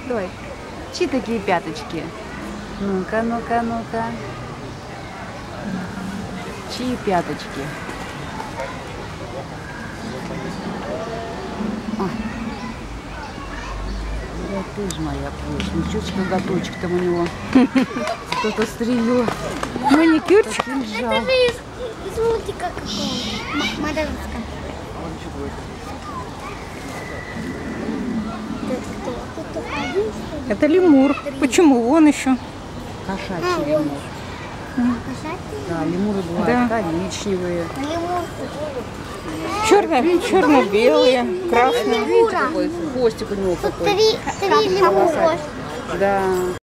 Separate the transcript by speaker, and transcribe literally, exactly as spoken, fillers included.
Speaker 1: Давай. Чьи такие пяточки? Ну-ка, ну-ка, ну-ка. Чьи пяточки? Ой. Да ты ж моя плешь. Ничего себе ноготочек там у него. Кто-то стрелил.
Speaker 2: Маникюрчик.
Speaker 3: Это же из, из мультика какого-то. Мадагаскар.
Speaker 2: Это лемур. Почему? Вон еще.
Speaker 1: Кошачий лемур. Да, лемуры бывают
Speaker 2: Да.
Speaker 1: коричневые.
Speaker 2: Черно, черно-белые, красные.
Speaker 1: Видите, какой хвостик у него какой.
Speaker 3: Три, три лемура.
Speaker 1: Да.